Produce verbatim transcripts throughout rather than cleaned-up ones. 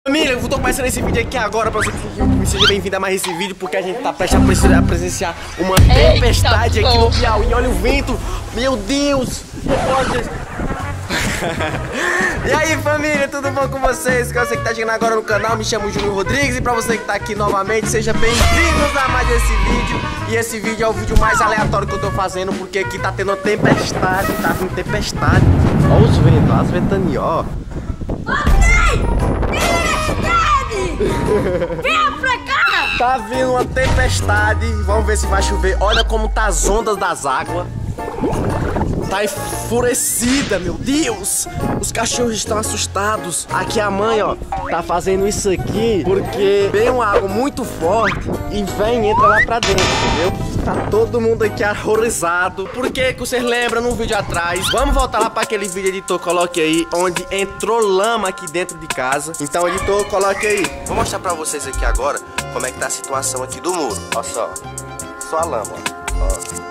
Família, eu tô começando esse vídeo aqui agora pra você que seja bem-vindo a mais esse vídeo, porque a gente tá prestes a presenciar uma tempestade aqui no Piauí. Olha o vento, meu Deus! E aí, família, tudo bom com vocês? Pra você que tá chegando agora no canal, me chamo Júnior Rodrigues. E pra você que tá aqui novamente, seja bem-vindos a mais esse vídeo. E esse vídeo é o vídeo mais aleatório que eu tô fazendo, porque aqui tá tendo uma tempestade, tá vindo tempestade. Olha os ventos, as ventanias, ó. Vem pra cá! Tá vindo uma tempestade. Vamos ver se vai chover. Olha como tá as ondas das águas. Tá enfurecida, meu Deus. Os cachorros estão assustados. Aqui a mãe, ó, tá fazendo isso aqui porque vem uma água muito forte e vem e entra lá pra dentro, entendeu? Tá todo mundo aqui horrorizado. Por que que vocês lembram no vídeo atrás? Vamos voltar lá para aquele vídeo, editor, coloque aí, onde entrou lama aqui dentro de casa. Então, editor, coloque aí. Vou mostrar pra vocês aqui agora como é que tá a situação aqui do muro. Olha só, só a lama, ó.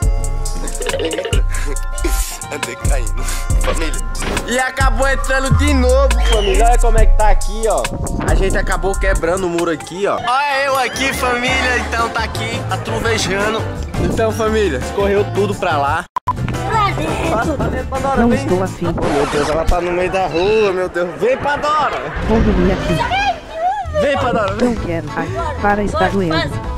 Andei caindo, família. E acabou entrando de novo, família. Olha como é que tá aqui, ó. A gente acabou quebrando o muro aqui, ó. Olha eu aqui, família. Então tá aqui, tá trovejando. Então, família, escorreu tudo pra lá. Pra dentro. Pra dentro, Pandora, Não vem. estou afim. Oh, meu Deus, ela tá no meio da rua, meu Deus. Vem, Pandora. Vou dormir aqui. Vem, Pandora, vem. Não quero. Ai, para, está doendo.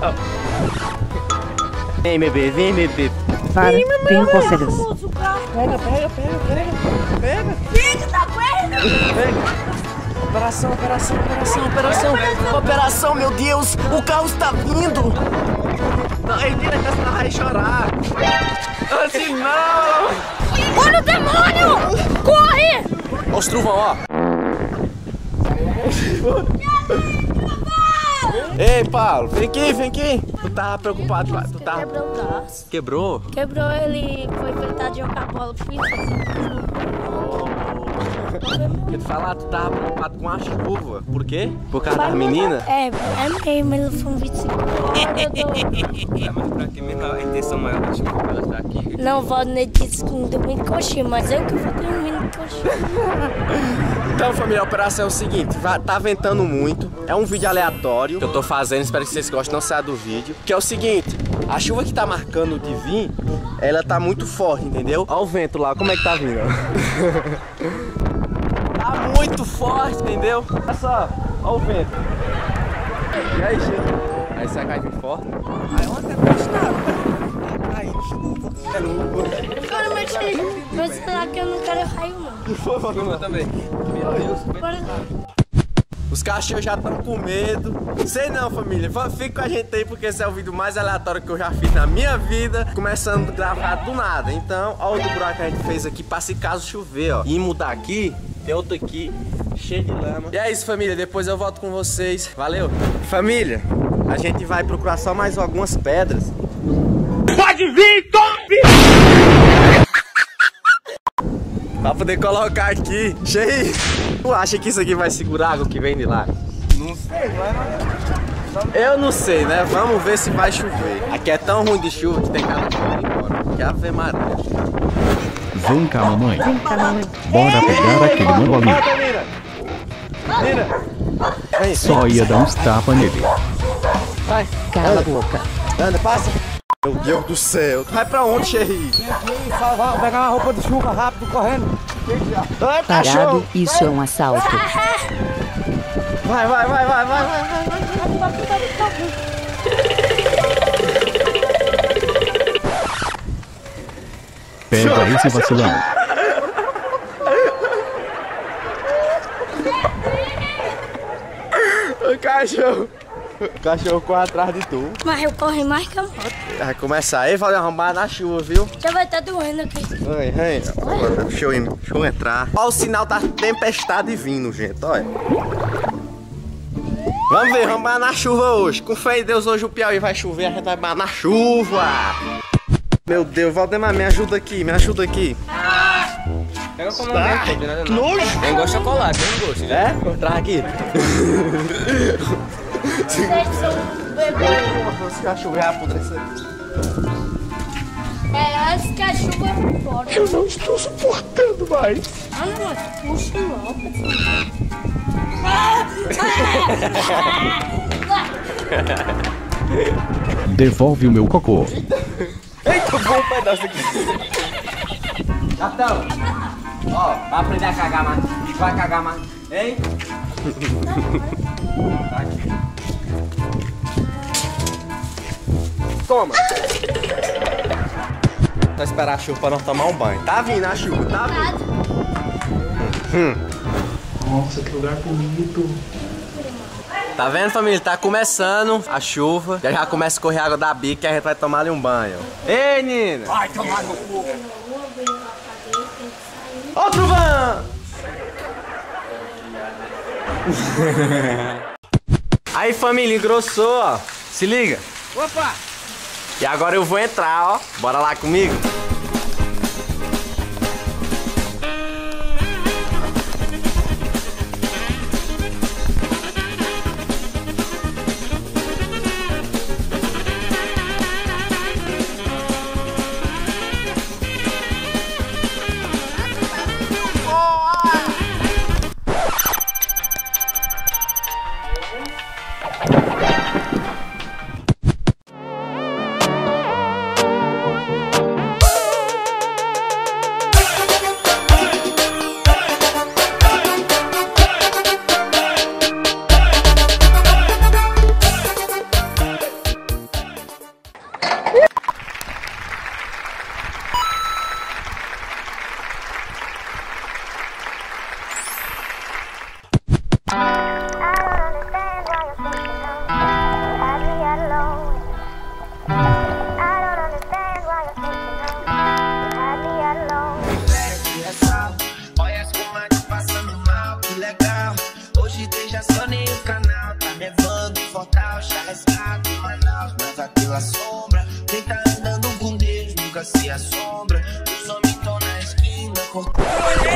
Vem, bebê, vem, bebê. Para, tenho cócegas. Pega, pega, pega, pega. Pega. Fica, tá doendo. Pega. Operação, operação, operação, operação. Operação, meu Deus. O carro está vindo. Não, ele tira que ela vai chorar. Assim não. Olha o demônio. Corre. Olha os trovão, ó. Ei, Paulo, vem aqui, vem aqui. Tu tava preocupado, tu tava... Quebrou o braço. Quebrou? Quebrou, ele foi tentar jogar bola pro filho. Eu te falar, tu tava preocupado com a chuva. Por quê? Por causa da menina? É, é mesmo, ele foi um vinte e cinco. É, mas pra que mesmo a intenção maior da chuva pra ela estar aqui? Não, o Valdinei disse que não dormir de coxinha, mas eu que vou dormir de coxinha. Então, família, a operação é o seguinte, vai, tá ventando muito, é um vídeo aleatório que eu tô fazendo, espero que vocês gostem, não saia do vídeo. Que é o seguinte, a chuva que tá marcando de vir, ela tá muito forte, entendeu? Olha o vento lá, como é que tá vindo, ó. Tá muito forte, entendeu? Olha só, olha o vento. E aí, gente? Aí você vai vir forte? Aí ontem é postado. Cara, mas, mas será que eu não quero raio, não? Por favor, eu também. Bora. Os cachorros já estão com medo. Sei não, família. Fica com a gente aí, porque esse é o vídeo mais aleatório que eu já fiz na minha vida. Começando a gravar do nada. Então, olha o buraco que a gente fez aqui pra se caso chover, ó. E mudar aqui, tem outro aqui, cheio de lama. E é isso, família. Depois eu volto com vocês. Valeu. Família, a gente vai procurar só mais algumas pedras. Pode vir, top! Pra poder colocar aqui, cheio. Tu acha que isso aqui vai segurar a água que vem de lá? Não sei, vai. Eu não sei, né? Vamos ver se vai chover. Aqui é tão ruim de chuva que tem cara de ir embora. Que Ave Maria. Vem cá, mamãe. Vem cá, mamãe. Bora pegar aquele mangolinho. Volta, Mira. Mira. Vem, Só ia dar uns tapas nele. vai. Cala a boca. Anda, passa. Meu Deus do céu. Tu vai pra onde, Xerri? Vai pegar uma roupa de chuva rápido, correndo. Vai, Parado, cachorro. isso é um assalto. Vai, vai, vai, vai, vai, vai, vai. Pega esse vacilão. O cachorro. O cachorro corre atrás de tu. Mas eu corri mais que a moto. Vai começar aí, vai arrombar na chuva, viu? Já vai estar doendo aqui. Vem, vem. Deixa eu, ir, deixa eu entrar. Olha o sinal da tempestade vindo, gente, olha. Vamos ver, vamos banhar na chuva hoje. Com fé em Deus, hoje o Piauí vai chover, a gente vai banhar na chuva. Meu Deus, Valdemar, me ajuda aqui, me ajuda aqui. Pega como não tem, não nada não. Nojo! Tem gosto de chocolate, tem gosto. Já. É? Vou entrar aqui. Vocês são bebês. Os cachorros já apodrecem. É, as cachorras fora. Eu não estou suportando mais. Ah, não, puxa logo. Ah! Ah! Devolve o meu cocô. Eita, bom um pedaço aqui. Gatão. Ó, vai aprender a cagar mais. Vai cagar mais. Hein? Tá aqui. Toma. Vou esperar a chuva pra nós tomar um banho. Tá vindo a chuva, tá vindo. Hum. Nossa, que lugar bonito. Tá vendo, família? Tá começando a chuva. Já já começa a correr água da bica e a gente vai tomar ali um banho. Ei, Nina! Vai tomar no cu! Outro van! Aí, família, engrossou, ó. Se liga. Opa! E agora eu vou entrar, ó. Bora lá comigo? Sombra, quem tá andando com Deus nunca se assombra. Os homens tão na esquina cortando.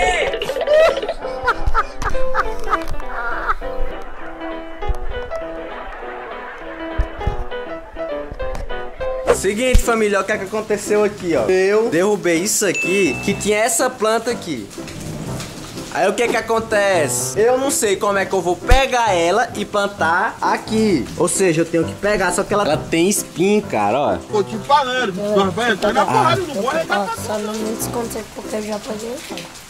Seguinte, família, olha o que, é que aconteceu aqui, ó. Eu derrubei isso aqui, que tinha essa planta aqui. Aí o que que acontece? Eu não sei como é que eu vou pegar ela e plantar aqui. Ou seja, eu tenho que pegar, só que ela, ela tem espinho, cara, ó. Tô te falando, vai entrar na porrada, não pode entrar. Ó, só não me desconta porque eu já paguei.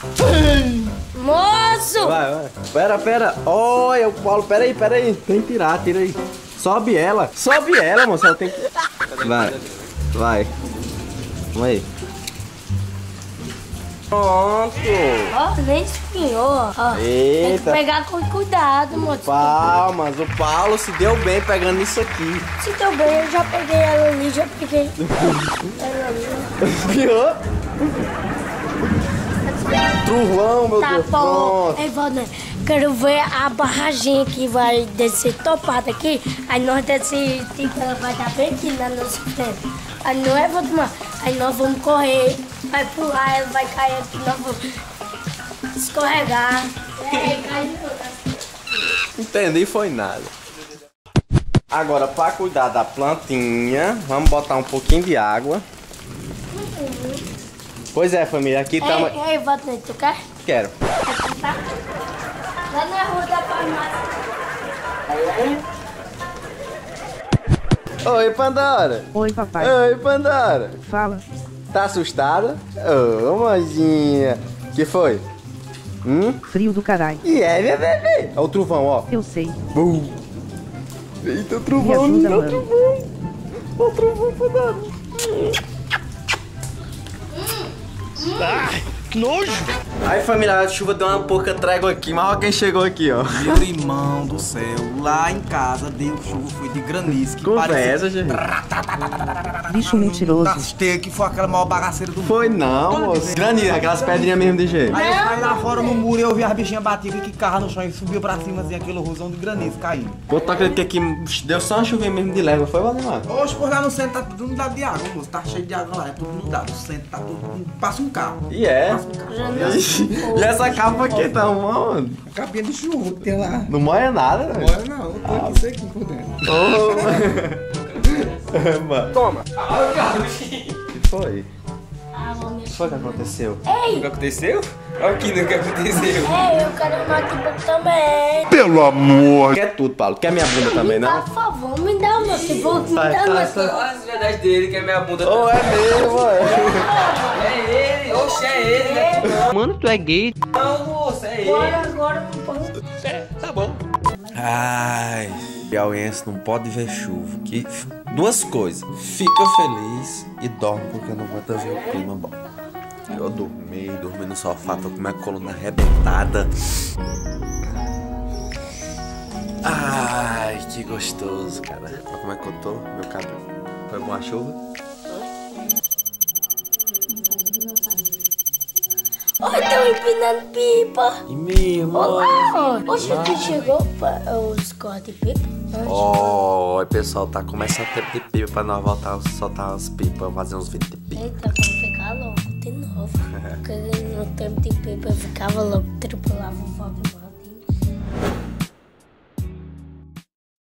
Moço! Vai, vai. Pera, pera. Olha, o Paulo, pera aí, pera aí. Tem que tirar, tira aí. Sobe ela. Sobe ela, moço. Ela tem que... Vai. Vai. Vamos aí. Pronto. Ó, nem espinhou, ó. Eita. Tem que pegar com cuidado, moço. Palmas, o Paulo se deu bem pegando isso aqui. Se deu bem, eu já peguei ela ali, já peguei ela ali. Pior? Trovão, meu Tá Deus. bom. Pronto. Ei, Valdir, quero ver a barragem que vai descer topada aqui. Aí nós descer, tipo, ela vai dar bem aqui na nossa frente. Aí não é, Valdemar? Aí nós vamos correr, vai pular, ela vai cair aqui, nós vamos escorregar. É, cai Entendi, foi nada. Agora, para cuidar da plantinha, vamos botar um pouquinho de água. Pois é, família, aqui tá... Ei, ei, Valdir, tu quer? Quero. Tá? Lá na rua da farmácia. Oi, Pandora. Oi, papai. Oi, Pandora. Fala. Tá assustada? Ô, oh, mozinha. Que foi? Hum? Frio do caralho. E é, minha bebê. Olha o trovão, ó. Eu sei. Bum. Eita, o Me trovão. ajuda, Olha o mano. trovão. Olha o trovão, Pandora. Ai, que nojo. Aí, família, a chuva deu uma pouca trégua aqui, mas olha quem chegou aqui, ó. Meu irmão do céu, lá em casa deu chuva, foi de granizo. Que Conversa, gente. Bicho mentiroso. Gastei que foi aquela maior bagaceira do mundo. Foi não, moço. Granizo, aquelas pedrinhas mesmo de jeito. Aí eu saí lá fora no muro e eu vi as bichinhas batidas que carro no chão e subiu pra cima assim, aquele rosão de granizo caindo. Pô, tu acredita que aqui deu só uma chuvinha mesmo de légua, foi, Valdemar? Hoje por lá no centro tá tudo inundado de água, moço. Tá cheio de água lá, é tudo inundado. No centro tá tudo. Passa um carro. E é. E essa capa aqui tá uma onde? Capinha de chuva que tem lá. Não molha nada, né? Olha não, eu tô aqui sequinho por dentro. Ô, mano. Toma. Que foi? Ah, vou me que foi que aconteceu? Ei! O que aconteceu? Olha aqui no que aconteceu. Ei, eu quero um notebook também. Pelo amor. Quer tudo, Paulo. Quer minha bunda também, não? Por favor, me dá um notebook, me Tá, dá um tá, notebook. Olha as verdades dele, que é minha bunda. Ô, é mesmo, ué. É ele, oxe, é ele, né? Mano, tu é gay? Não, moça, é ele. Bora agora, não pode. Tá bom. Ai, piauiense não pode ver chuva. Que duas coisas. Fica feliz e dorme porque não aguenta ver o clima bom. Eu dormi, dormi no sofá, tô com minha coluna arrebentada. Ai, que gostoso, cara. Olha como é que eu tô, meu cabelo. Foi boa a chuva? Oi, estão empinando pipa. E minha irmã? Olá, oxe, tu chegou para os corte-pipa? Ó, o pessoal tá começando a ter de pipa pra nós voltar a soltar as pipas, fazer uns vídeos de pipa. Eita, vamos ficar louco de novo. Porque no tempo de pipa eu ficava louco, tripulava o fogo.